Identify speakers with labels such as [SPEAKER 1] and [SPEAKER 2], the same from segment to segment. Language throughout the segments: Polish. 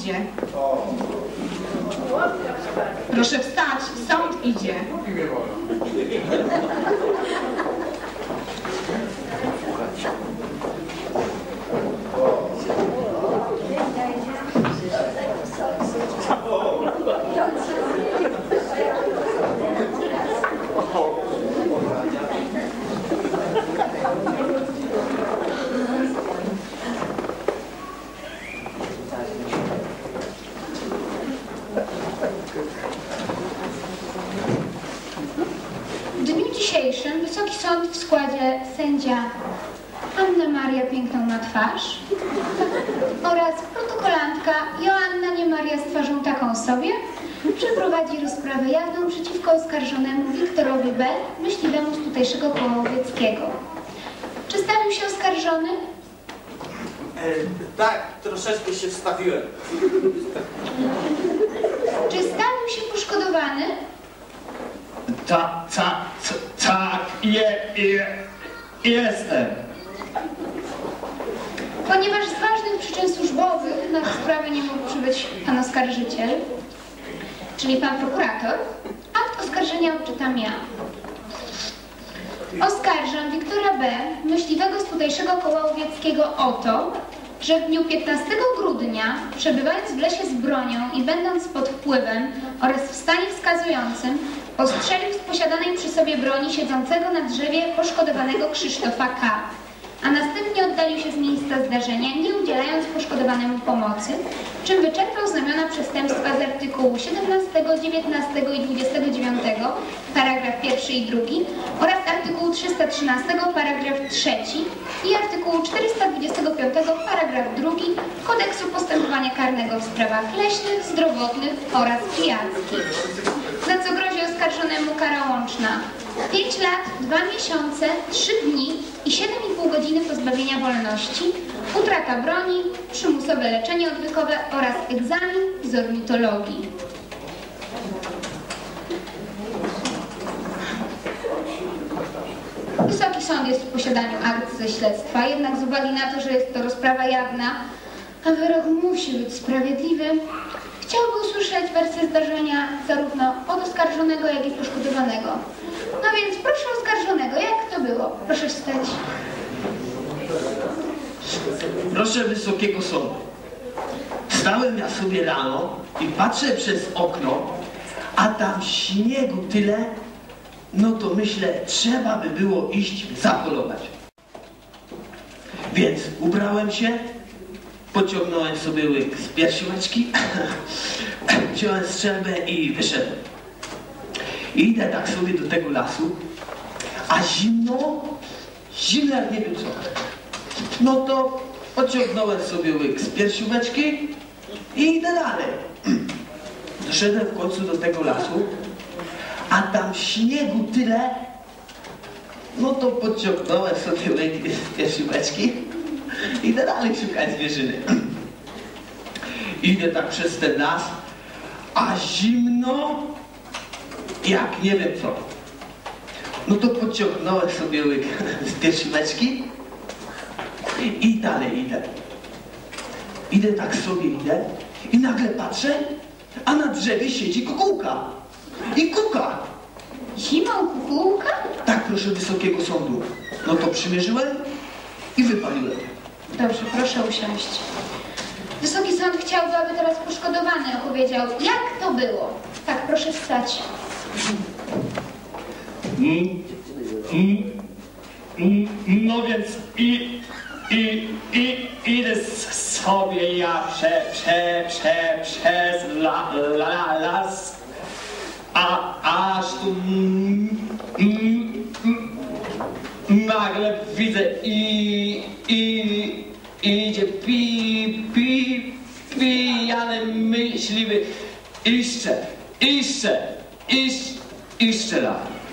[SPEAKER 1] idzie. Proszę wstać, sąd idzie.
[SPEAKER 2] W dniu dzisiejszym Wysoki Sąd w składzie sędzia Anna Maria Piękną na twarz oraz protokolantka Joanna Nie Maria z twarzą taką sobie przeprowadzi rozprawę jawną przeciwko oskarżonemu Wiktorowi B., myśliwemu z tutejszego koła łowieckiego. Czy stawił się oskarżony?
[SPEAKER 3] Tak, troszeczkę się wstawiłem.
[SPEAKER 2] Czy stawił się poszkodowany?
[SPEAKER 4] Tak, jestem.
[SPEAKER 2] Ponieważ z ważnych przyczyn służbowych na rozprawę nie mógł przybyć pan oskarżyciel, czyli pan prokurator, akt oskarżenia odczytam ja. Oskarżam Wiktora B., myśliwego z tutejszego koła łowieckiego o to, że w dniu 15 grudnia, przebywając w lesie z bronią i będąc pod wpływem oraz w stanie wskazującym, postrzelił z posiadanej przy sobie broni siedzącego na drzewie poszkodowanego Krzysztofa K., a następnie oddalił się z miejsca zdarzenia, nie udzielając poszkodowanemu pomocy, czym wyczerpał znamiona przestępstwa z artykułu 17, 19 i 29, paragraf 1 i 2 oraz artykułu 313, paragraf 3 i artykułu 425, paragraf 2 Kodeksu Postępowania Karnego w sprawach leśnych, zdrowotnych oraz pijackich. Za co grozi oskarżonemu kara łączna 5 lat, 2 miesiące, 3 dni i 7,5 godziny pozbawienia wolności, utrata broni, przymusowe leczenie odwykowe oraz egzamin z ornitologii. Wysoki Sąd jest w posiadaniu akt ze śledztwa, jednak z uwagi na to, że jest to rozprawa jawna, a wyrok musi być sprawiedliwy, chciałby usłyszeć wersję zdarzenia zarówno od oskarżonego, jak i poszkodowanego. No więc proszę oskarżonego, jak to było? Proszę wstać.
[SPEAKER 4] Proszę Wysokiego Sądu. Wstałem ja sobie rano i patrzę przez okno, a tam śniegu tyle, no to myślę, trzeba by było iść zapolować. Więc ubrałem się, pociągnąłem sobie łyk z piersiłeczki, wziąłem strzelbę i wyszedłem. Idę tak sobie do tego lasu, a zimno jak nie wiem co. No to pociągnąłem sobie łyk z piersiłeczki i idę dalej. Doszedłem w końcu do tego lasu, a tam śniegu tyle, no to pociągnąłem sobie łyk z piersiłeczki i idę dalej szukać zwierzyny. Idę tak przez ten las, a zimno jak nie wiem co. No to pociągnąłem sobie łyk z piersiłeczki i dalej idę. Idę tak sobie i nagle patrzę, a na drzewie siedzi kukułka. I kuka.
[SPEAKER 2] Zimą kukułka?
[SPEAKER 4] Tak, proszę Wysokiego Sądu. No to przymierzyłem i wypaliłem.
[SPEAKER 2] Dobrze, proszę usiąść. Wysoki Sąd chciałby, aby teraz poszkodowany opowiedział, jak to było. Tak, proszę wstać.
[SPEAKER 4] No więc idę sobie ja przez las, aż tu nagle widzę idzie pijany myśliwy i strzela.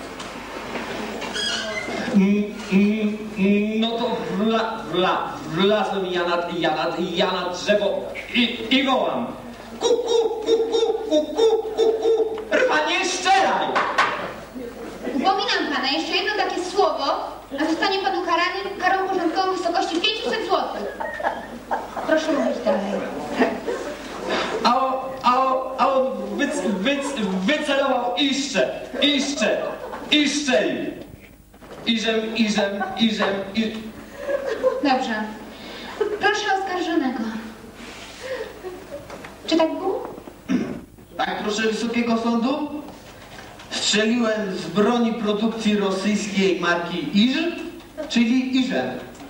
[SPEAKER 4] No to wlazłem ja na drzewo i wołam. Rwa, nie strzelaj!
[SPEAKER 2] Upominam pana, jeszcze jedno takie słowo, a zostanie pan ukarany karą porządkową w wysokości 500 zł. Proszę mówić dalej.
[SPEAKER 3] Iżem.
[SPEAKER 2] Dobrze. Proszę oskarżonego. Czy tak było?
[SPEAKER 4] Tak, proszę Wysokiego Sądu. Strzeliłem z broni produkcji rosyjskiej marki Iż, czyli Iżem.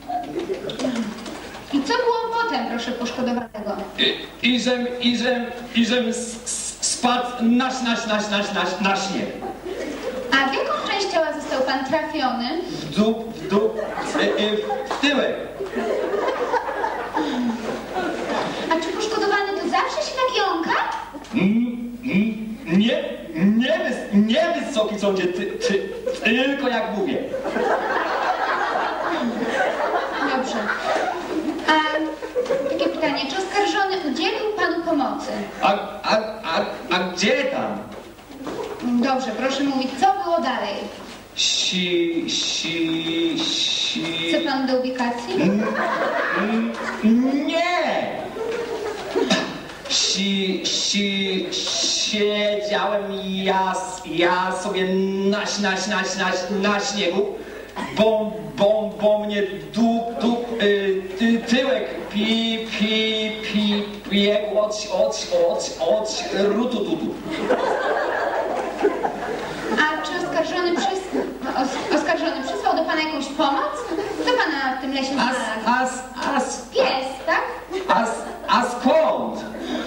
[SPEAKER 2] I co było potem, proszę poszkodowanego?
[SPEAKER 3] Iżem spadł na śnieg.
[SPEAKER 2] A w jaką część ciała został pan trafiony?
[SPEAKER 3] W tyłek.
[SPEAKER 2] A czy poszkodowany to zawsze się tak jąka?
[SPEAKER 3] Nie Wysoki Sądzie, tylko jak mówię.
[SPEAKER 2] Dobrze. A takie pytanie, czy oskarżony udzielił panu pomocy?
[SPEAKER 3] A gdzie tam?
[SPEAKER 2] Dobrze, proszę mówić, co było dalej? Chce pan do ubikacji?
[SPEAKER 3] Nie! Siedziałem ja sobie na śniegu, bo mnie tyłek biegł od rutututu.
[SPEAKER 2] A czy oskarżony przysłał do pana jakąś pomoc? Kto pana w tym lesie znalazł? Pies, tak?
[SPEAKER 3] A skąd?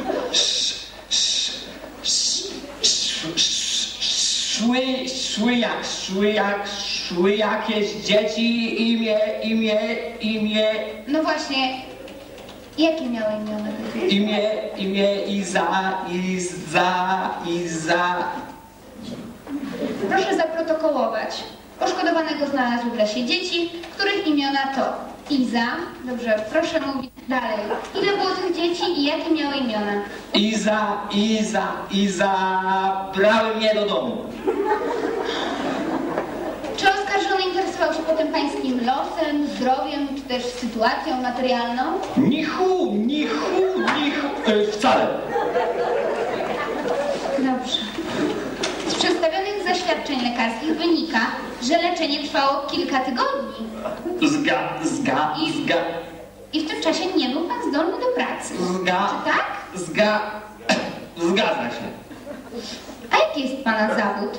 [SPEAKER 3] Szły jakieś dzieci imię.
[SPEAKER 2] No właśnie, jakie miały imiona te dzieci?
[SPEAKER 3] Imię Iza.
[SPEAKER 2] Proszę zaprotokołować. Poszkodowanego znalazł w lesie dzieci, których imiona to Iza. Dobrze, proszę mówić dalej. Ile było tych dzieci i jakie miały imiona?
[SPEAKER 3] Iza, brały mnie do domu.
[SPEAKER 2] Czy oskarżony interesował się potem pańskim losem, zdrowiem, czy też sytuacją materialną?
[SPEAKER 3] Nichu, wcale.
[SPEAKER 2] Dobrze. Z przedstawionych zaświadczeń lekarskich wynika, że leczenie trwało kilka tygodni. I w tym czasie nie był pan zdolny do pracy. Czy tak?
[SPEAKER 3] Zgadza się.
[SPEAKER 2] A jaki jest pana zawód?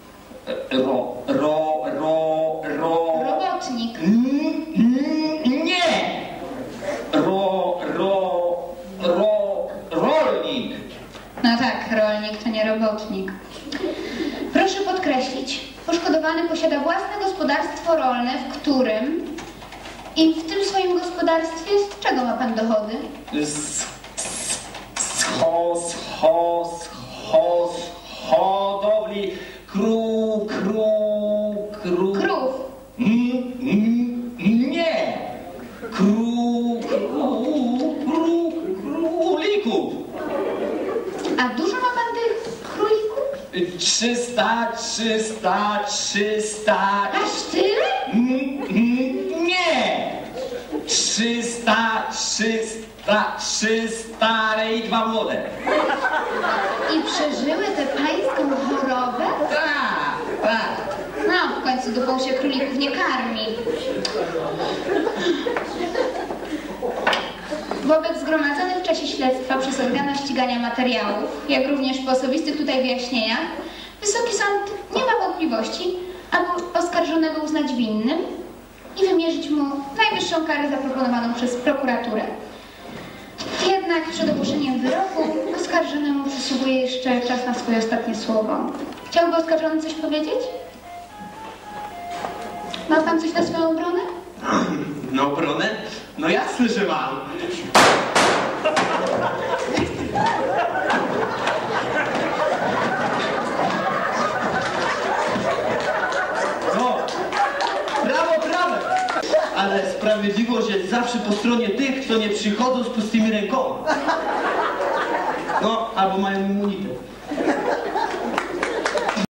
[SPEAKER 2] Robotnik.
[SPEAKER 3] Nie! Rolnik.
[SPEAKER 2] No tak, rolnik to nie robotnik. Proszę podkreślić, poszkodowany posiada własne gospodarstwo rolne, w którym i w tym swoim gospodarstwie z czego ma pan dochody?
[SPEAKER 3] Z hodowli krów.
[SPEAKER 2] Krów.
[SPEAKER 3] Nie! Królików.
[SPEAKER 2] A dużo ma pan tych królików?
[SPEAKER 3] 300.
[SPEAKER 2] Aż tyle?
[SPEAKER 3] Nie! 300 stare i 2 młode.
[SPEAKER 2] I przeżyły tę pańską chorobę?
[SPEAKER 3] Tak.
[SPEAKER 2] No, w końcu dupą się królików nie karmi. Wobec zgromadzonych w czasie śledztwa przez organa ścigania materiałów, jak również po osobistych tutaj wyjaśnieniach, Wysoki Sąd nie ma wątpliwości, aby oskarżonego uznać winnym i wymierzyć mu najwyższą karę zaproponowaną przez prokuraturę. Jednak przed ogłoszeniem wyroku oskarżonemu przysługuje jeszcze czas na swoje ostatnie słowo. Chciałby oskarżony coś powiedzieć? Ma pan coś na swoją obronę?
[SPEAKER 4] Na obronę? No jasne, że mam. No, prawo. Ale sprawiedliwość jest zawsze po stronie tych, co nie przychodzą z pustymi rękoma. No, albo mają immunitet.